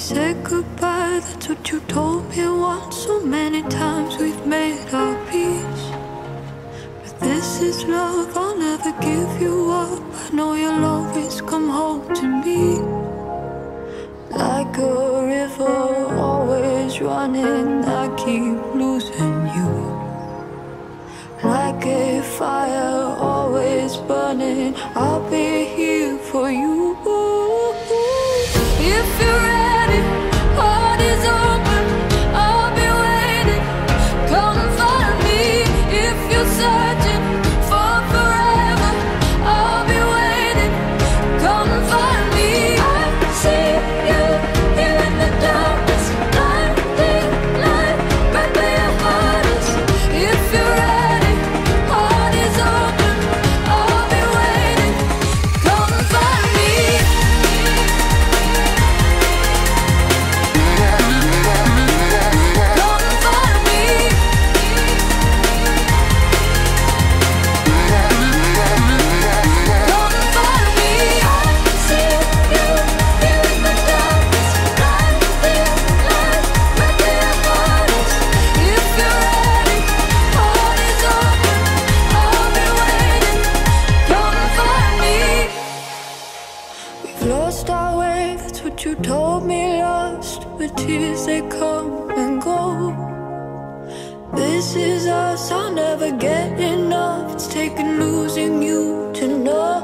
said goodbye, that's what you told me once. So many times we've made our peace, but this is love, I'll never give you up. I know you'll always come home to me. Like a river, always running, I keep losing you. Like a fire, always burning, I'll be here for you. If you're ready, heart is open, I'll be waiting. Come find me. If you're searching for forever, I'll be waiting. Come find me. I see you here in the darkness, blinding light, right where your heart is. If you're ready, heart is open, I'll be waiting. Come find me. Lost our way, that's what you told me. Lost, but tears they come and go. This is us, I'll never get enough. It's taken losing you to know.